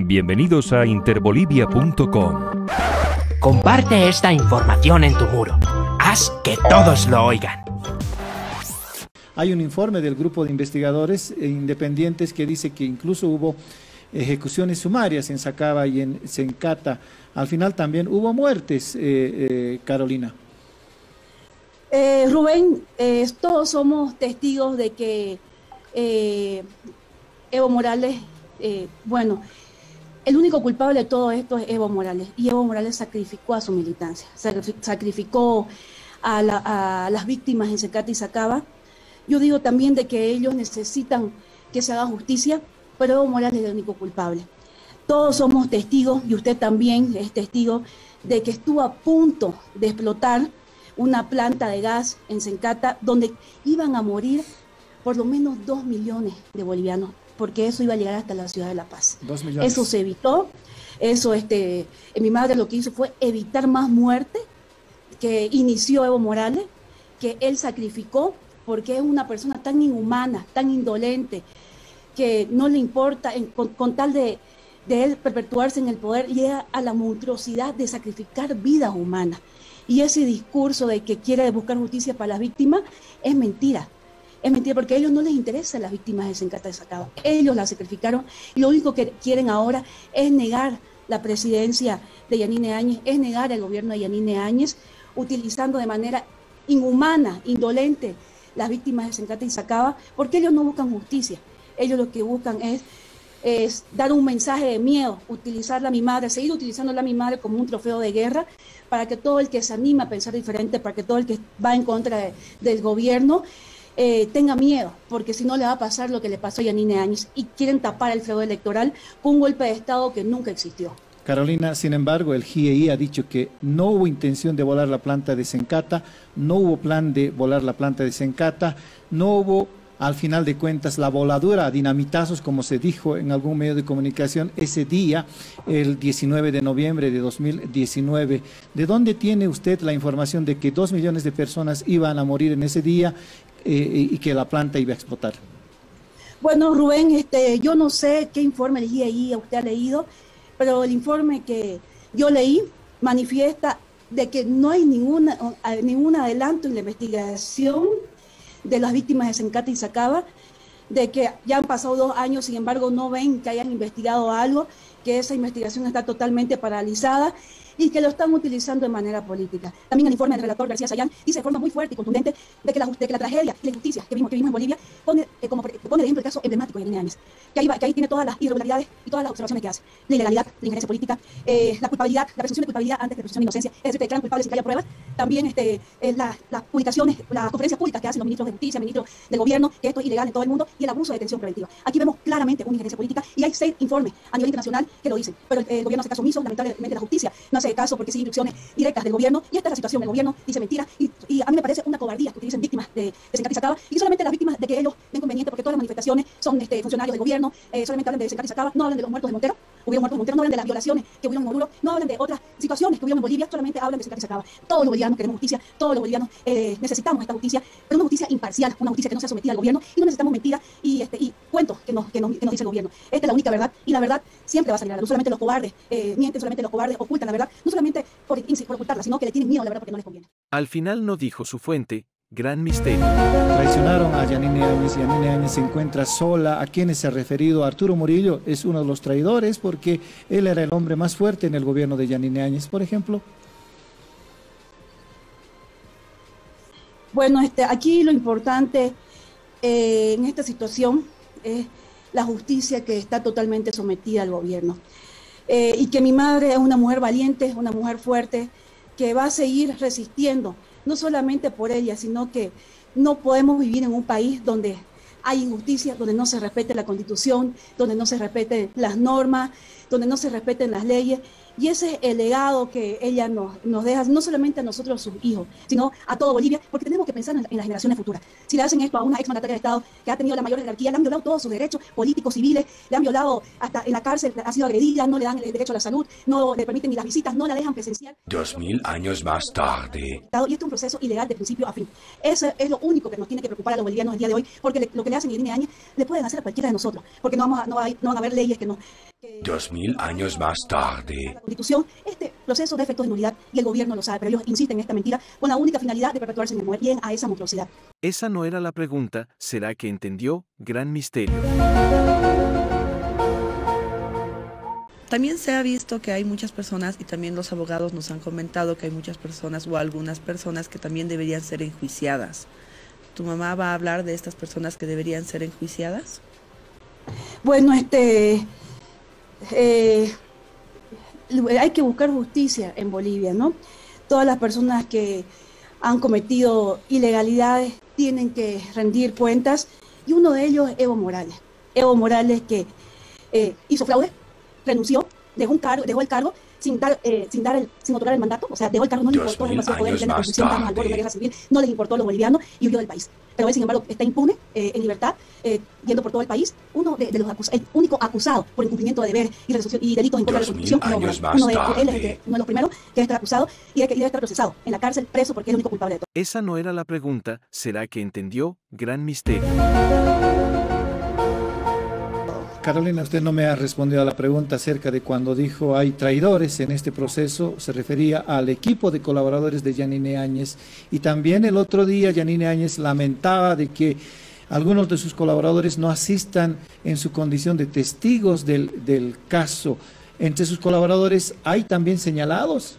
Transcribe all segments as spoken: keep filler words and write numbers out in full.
Bienvenidos a interbolivia punto com. Comparte esta información en tu muro. Haz que todos lo oigan. Hay un informe del grupo de investigadores independientes que dice que incluso hubo ejecuciones sumarias en Sacaba y en Sencata. Al final también hubo muertes, eh, eh, Carolina. Eh, Rubén, eh, todos somos testigos de que eh, Evo Morales, eh, bueno, el único culpable de todo esto es Evo Morales, y Evo Morales sacrificó a su militancia, sacrificó a, la, a las víctimas en Sencata y Sacaba. Yo digo también de que ellos necesitan que se haga justicia, pero Evo Morales es el único culpable. Todos somos testigos, y usted también es testigo, de que estuvo a punto de explotar una planta de gas en Sencata, donde iban a morir por lo menos dos millones de bolivianos, porque eso iba a llegar hasta la ciudad de La Paz. Dos millones. Eso se evitó, eso, este, mi madre lo que hizo fue evitar más muerte que inició Evo Morales, que él sacrificó, porque es una persona tan inhumana, tan indolente, que no le importa, en, con, con tal de, de él perpetuarse en el poder, llega a la monstruosidad de sacrificar vidas humanas. Y ese discurso de que quiere buscar justicia para las víctimas es mentira. Es mentira porque a ellos no les interesan las víctimas de Sencata y Sacaba. Ellos las sacrificaron y lo único que quieren ahora es negar la presidencia de Yanine Áñez, es negar el gobierno de Yanine Áñez, utilizando de manera inhumana, indolente, las víctimas de Sencata y Sacaba, porque ellos no buscan justicia. Ellos lo que buscan es, es dar un mensaje de miedo, utilizarla a mi madre, seguir utilizándola a mi madre como un trofeo de guerra, para que todo el que se anima a pensar diferente, para que todo el que va en contra de, del gobierno, eh, tenga miedo, porque si no le va a pasar lo que le pasó a Yanine Áñez, y quieren tapar el fraude electoral con un golpe de Estado que nunca existió. Carolina, sin embargo, el G I E I ha dicho que no hubo intención de volar la planta de Sencata, no hubo plan de volar la planta de Sencata, no hubo, al final de cuentas, la voladura a dinamitazos, como se dijo en algún medio de comunicación ese día, el diecinueve de noviembre de dos mil diecinueve. ¿De dónde tiene usted la información de que dos millones de personas iban a morir en ese día eh, y que la planta iba a explotar? Bueno, Rubén, este, yo no sé qué informe del G I E I usted ha leído, pero el informe que yo leí manifiesta de que no hay ninguna, ningún adelanto en la investigación de las víctimas de Sencata y Sacaba, de que ya han pasado dos años, sin embargo no ven que hayan investigado algo, que esa investigación está totalmente paralizada y que lo están utilizando de manera política. También el informe del relator García Sayán dice de forma muy fuerte y contundente de que la, de que la tragedia y la injusticia que vimos, que vimos en Bolivia pone, eh, como, pone de ejemplo el caso emblemático de Yanine Áñez, que ahí, va, que ahí tiene todas las irregularidades y todas las observaciones que hace. La ilegalidad, la injerencia política, eh, la culpabilidad, la presunción de culpabilidad antes de presunción de inocencia, es decir, que declaran culpables sin que haya pruebas. También este, eh, la, las publicaciones, las conferencias públicas que hacen los ministros de justicia, ministros del gobierno, que esto es ilegal en todo el mundo, y el abuso de detención preventiva. Aquí vemos claramente una injerencia política y hay seis informes a nivel internacional que lo dicen, pero el, el gobierno hace caso omiso, lamentablemente la justicia no hace caso porque sigue instrucciones directas del gobierno, y esta es la situación. El gobierno dice mentiras y, y a mí me parece una cobardía que utilicen víctimas de, de Sencata y Sacaba, y solamente las víctimas de que ellos ven conveniente, porque todas las manifestaciones son este, funcionarios del gobierno, eh, solamente hablan de Sencata y Sacaba, no hablan de los muertos de Montero, hubieron muertos de Montero, no hablan de las violaciones que hubieron en Oruro, no hablan de otras situaciones que hubieron en Bolivia, solamente hablan de Sencata y Sacaba. Todos los bolivianos queremos justicia, todos los bolivianos eh, necesitamos esta justicia, pero una justicia imparcial, una justicia que no sea sometida al gobierno, y no necesitamos mentiras y, este, y cuentos que nos, que, nos, que nos dice el gobierno. Esta es la única verdad, y la verdad siempre va a salir a la luz. Solamente los cobardes eh, mienten, solamente los cobardes ocultan la verdad, no solamente por, por ocultarla, sino que le tienen miedo a la verdad porque no les conviene. Al final no dijo su fuente. Gran misterio. Traicionaron a Yanine Áñez, y Yanine Áñez se encuentra sola. ¿A quiénes se ha referido? Arturo Murillo es uno de los traidores porque él era el hombre más fuerte en el gobierno de Yanine Áñez, por ejemplo. Bueno, este, aquí lo importante eh, en esta situación es la justicia que está totalmente sometida al gobierno. Eh, y que mi madre es una mujer valiente, una mujer fuerte, que va a seguir resistiendo, no solamente por ella, sino que no podemos vivir en un país donde hay injusticia, donde no se respete la Constitución, donde no se respeten las normas, donde no se respeten las leyes. Y ese es el legado que ella nos, nos deja, no solamente a nosotros, sus hijos, sino a todo Bolivia, porque tenemos que pensar en, en las generaciones futuras. Si le hacen esto a una exmandataria de Estado que ha tenido la mayor jerarquía, le han violado todos sus derechos políticos, civiles, le han violado hasta en la cárcel, ha sido agredida, no le dan el derecho a la salud, no le permiten ni las visitas, no la dejan presencial. Dos mil años más tarde. Y este es un proceso ilegal de principio a fin. Eso es lo único que nos tiene que preocupar a los bolivianos el día de hoy, porque le, lo que le hacen a Yanine Áñez le pueden hacer a cualquiera de nosotros, porque no, vamos a, no, hay, no van a haber leyes que nos, Dos mil años más tarde. La Constitución, este proceso de efectos de nulidad, y el gobierno lo sabe, pero ellos insisten en esta mentira con la única finalidad de perpetuarse en el poder. Bien a esa monstruosidad. Esa no era la pregunta, ¿será que entendió? Gran misterio. También se ha visto que hay muchas personas, y también los abogados nos han comentado que hay muchas personas o algunas personas que también deberían ser enjuiciadas. ¿Tu mamá va a hablar de estas personas que deberían ser enjuiciadas? Bueno, este... Eh, hay que buscar justicia en Bolivia, ¿no? Todas las personas que han cometido ilegalidades tienen que rendir cuentas, y uno de ellos es Evo Morales. Evo Morales que eh, hizo fraude, renunció, dejó, un cargo, dejó el cargo sin dar, eh, sin dar el, sin otorgar el mandato, o sea, dejó el cargo, no le importó el demasiado poder, en la Constitución, estamos al borde de la guerra civil, no les importó a los bolivianos y huyó del país. Pero él, sin embargo, está impune, eh, en libertad, eh, yendo por todo el país, uno de, de los acus el único acusado por incumplimiento de deber y, y delitos en contra de la Constitución, no, uno de él es el, uno de los primeros que debe estar acusado y debe, debe estar procesado en la cárcel, preso, porque es el único culpable de todo. Esa no era la pregunta, ¿será que entendió? Gran misterio. Carolina, usted no me ha respondido a la pregunta acerca de cuando dijo hay traidores en este proceso. Se refería al equipo de colaboradores de Yanine Áñez, y también el otro día Yanine Áñez lamentaba de que algunos de sus colaboradores no asistan en su condición de testigos del, del caso. Entre sus colaboradores hay también señalados.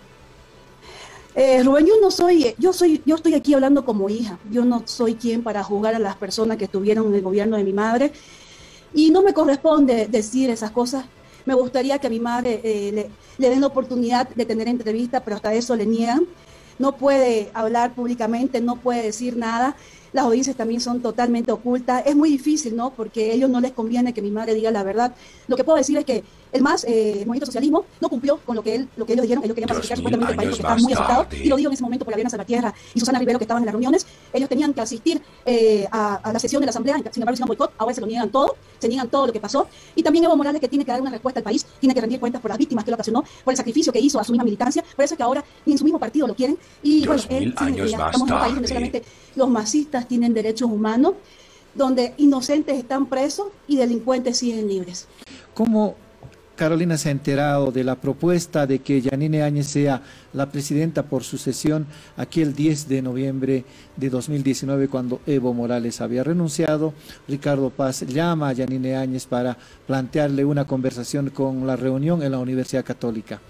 Eh, Rubén, yo no soy, yo soy, yo estoy aquí hablando como hija. Yo no soy quien para juzgar a las personas que estuvieron en el gobierno de mi madre. Y no me corresponde decir esas cosas. Me gustaría que a mi madre eh, le, le den la oportunidad de tener entrevista, pero hasta eso le niegan. No puede hablar públicamente, no puede decir nada. Las audiencias también son totalmente ocultas. Es muy difícil, ¿no? Porque a ellos no les conviene que mi madre diga la verdad. Lo que puedo decir es que el MAS, eh, el Movimiento Socialismo, no cumplió con lo que, él, lo que ellos dijeron. Ellos querían pacificar supuestamente el país porque estaban muy asustados. Y lo digo en ese momento por Gabriela Salvatierra y Susana Rivero, que estaban en las reuniones. Ellos tenían que asistir eh, a, a la sesión de la Asamblea, sin embargo hicieron boicot. Ahora se lo niegan todo, se niegan todo lo que pasó. Y también Evo Morales, que tiene que dar una respuesta al país, tiene que rendir cuentas por las víctimas que lo ocasionó, por el sacrificio que hizo a su misma militancia. Por eso es que ahora ni en su mismo partido lo quieren. Y bueno, él, sí, ya, estamos en un país donde solamente los masistas tienen derechos humanos, donde inocentes están presos y delincuentes siguen libres. ¿Cómo Carolina se ha enterado de la propuesta de que Yanine Áñez sea la presidenta por sucesión aquí el diez de noviembre de dos mil diecinueve, cuando Evo Morales había renunciado? Ricardo Paz llama a Yanine Áñez para plantearle una conversación con la reunión en la Universidad Católica.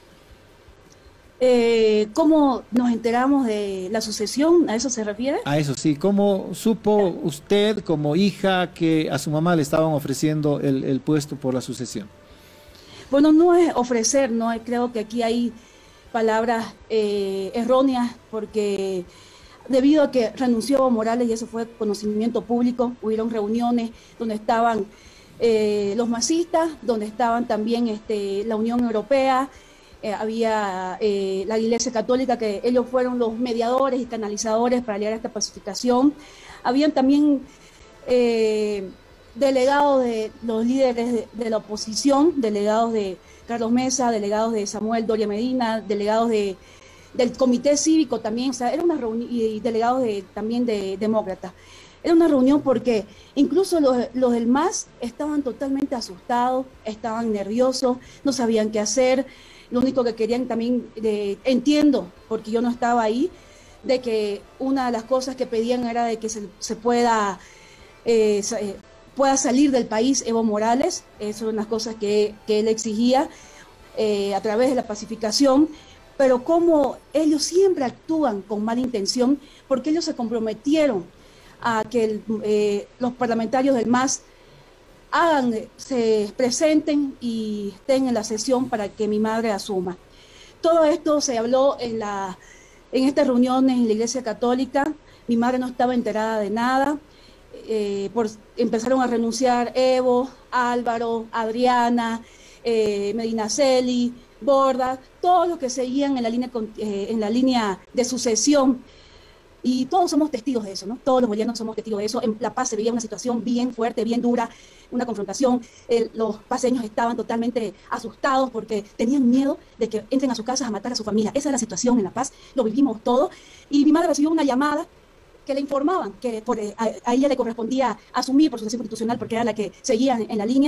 Eh, ¿Cómo nos enteramos de la sucesión? ¿A eso se refiere? A eso sí. ¿Cómo supo usted como hija que a su mamá le estaban ofreciendo el, el puesto por la sucesión? Bueno, no es ofrecer, no creo que aquí hay palabras eh, erróneas, porque debido a que renunció Evo Morales, y eso fue conocimiento público, hubieron reuniones donde estaban eh, los masistas, donde estaban también este, la Unión Europea, eh, había eh, la Iglesia Católica, que ellos fueron los mediadores y canalizadores para llegar a esta pacificación. Habían también eh, delegados de los líderes de, de la oposición, delegados de Carlos Mesa, delegados de Samuel Doria Medina, delegados de, del Comité Cívico también, o sea, era una reunión, y delegados de, también de demócratas. Era una reunión porque incluso los, los del MAS estaban totalmente asustados, estaban nerviosos, no sabían qué hacer. Lo único que querían también, de, entiendo, porque yo no estaba ahí, de que una de las cosas que pedían era de que se, se pueda, eh, pueda salir del país Evo Morales. Eso eran las cosas que, que él exigía eh, a través de la pacificación. Pero como ellos siempre actúan con mala intención, porque ellos se comprometieron a que el, eh, los parlamentarios del MAS hagan, se presenten y estén en la sesión para que mi madre asuma. Todo esto se habló en, la, en estas reuniones en la Iglesia Católica. Mi madre no estaba enterada de nada. Eh, por, empezaron a renunciar Evo, Álvaro, Adriana, eh, Medinaceli, Borda, todos los que seguían en la línea, eh, en la línea de sucesión. Y todos somos testigos de eso, ¿no? Todos los bolivianos somos testigos de eso. En La Paz se veía una situación bien fuerte, bien dura, una confrontación. El, los paseños estaban totalmente asustados porque tenían miedo de que entren a sus casas a matar a su familia. Esa es la situación en La Paz, lo vivimos todo. Y mi madre recibió una llamada que le informaban que por, a, a ella le correspondía asumir por sucesión constitucional, porque era la que seguía en, en la línea.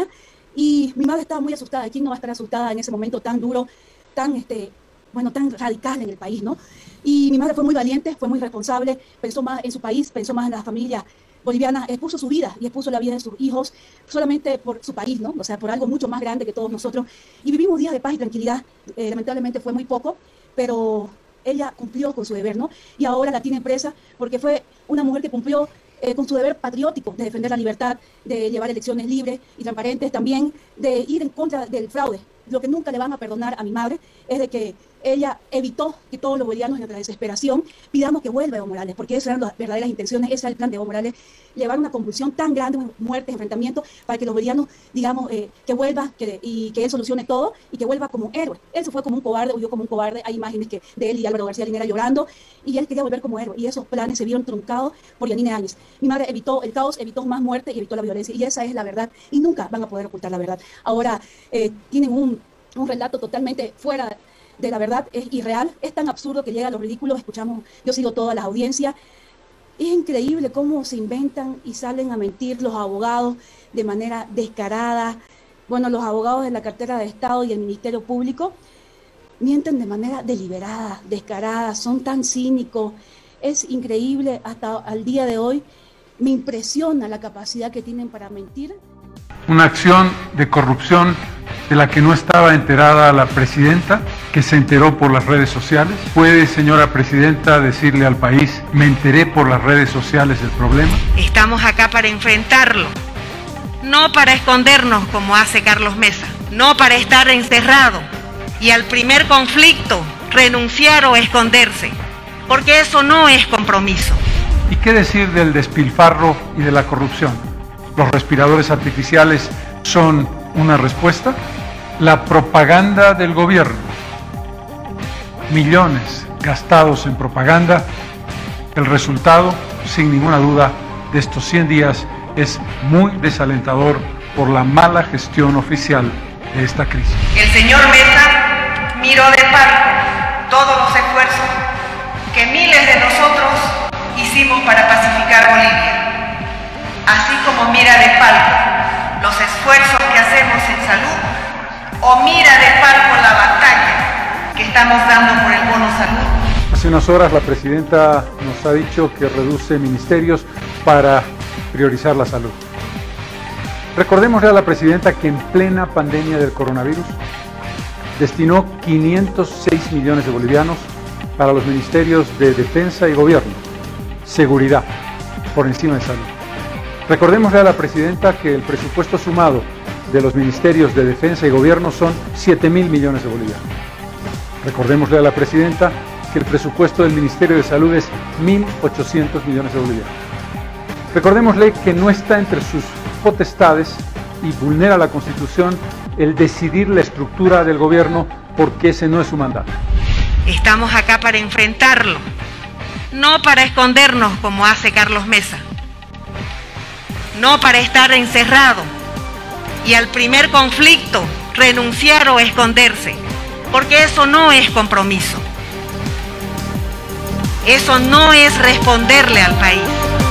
Y mi madre estaba muy asustada. ¿Quién no va a estar asustada en ese momento tan duro, tan, este, bueno, tan radical en el país, ¿no? Y mi madre fue muy valiente, fue muy responsable, pensó más en su país, pensó más en la familia boliviana, expuso su vida y expuso la vida de sus hijos solamente por su país, ¿no? O sea, por algo mucho más grande que todos nosotros. Y vivimos días de paz y tranquilidad. Eh, lamentablemente fue muy poco, pero ella cumplió con su deber, ¿no? Y ahora la tiene presa porque fue una mujer que cumplió eh, con su deber patriótico de defender la libertad, de llevar elecciones libres y transparentes, también de ir en contra del fraude. Lo que nunca le van a perdonar a mi madre es de que ella evitó que todos los bolivianos en la desesperación pidamos que vuelva Evo Morales, porque esas eran las verdaderas intenciones, ese era el plan de Evo Morales, llevar una convulsión tan grande, muertes, enfrentamientos, para que los bolivianos, digamos, eh, que vuelva que, y que él solucione todo y que vuelva como héroe. Él se fue como un cobarde, huyó como un cobarde, hay imágenes que, de él y Álvaro García Linera llorando, y él quería volver como héroe, y esos planes se vieron truncados por Yanine Áñez. Mi madre evitó el caos, evitó más muerte y evitó la violencia, y esa es la verdad, y nunca van a poder ocultar la verdad. Ahora eh, tienen un, un relato totalmente fuera de la verdad, es irreal, es tan absurdo que llega a lo ridículo. Escuchamos, yo sigo todas las audiencias, es increíble cómo se inventan y salen a mentir los abogados de manera descarada. Bueno, los abogados de la cartera de Estado y el Ministerio Público mienten de manera deliberada, descarada, son tan cínicos, es increíble. Hasta al día de hoy me impresiona la capacidad que tienen para mentir. Una acción de corrupción de la que no estaba enterada la presidenta, que se enteró por las redes sociales. ¿Puede, señora presidenta, decirle al país, me enteré por las redes sociales del problema? Estamos acá para enfrentarlo, no para escondernos como hace Carlos Mesa, no para estar encerrado y al primer conflicto renunciar o esconderse, porque eso no es compromiso. ¿Y qué decir del despilfarro y de la corrupción? ¿Los respiradores artificiales son una respuesta? La propaganda del gobierno, millones gastados en propaganda, el resultado, sin ninguna duda, de estos cien días es muy desalentador por la mala gestión oficial de esta crisis. El señor Mesa miró de palco todos los esfuerzos que miles de nosotros hicimos para pacificar Bolivia, así como mira de palco los esfuerzos que hacemos en salud, o mira de palco la batalla que estamos dando por el bono salud. Hace unas horas la presidenta nos ha dicho que reduce ministerios para priorizar la salud. Recordémosle a la presidenta que en plena pandemia del coronavirus destinó quinientos seis millones de bolivianos para los ministerios de Defensa y Gobierno, Seguridad, por encima de Salud. Recordémosle a la presidenta que el presupuesto sumado de los ministerios de Defensa y Gobierno son siete mil millones de bolivianos. Recordémosle a la presidenta que el presupuesto del Ministerio de Salud es mil ochocientos millones de bolivianos. Recordémosle que no está entre sus potestades y vulnera la Constitución el decidir la estructura del gobierno, porque ese no es su mandato. Estamos acá para enfrentarlo, no para escondernos como hace Carlos Mesa, no para estar encerrado y al primer conflicto renunciar o esconderse, porque eso no es compromiso. Eso no es responderle al país.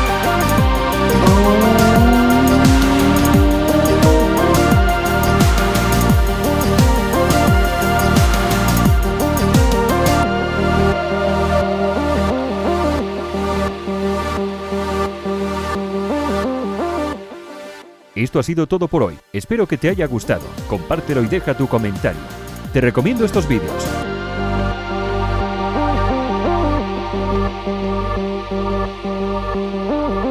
Esto ha sido todo por hoy. Espero que te haya gustado. Compártelo y deja tu comentario. Te recomiendo estos vídeos. Oh,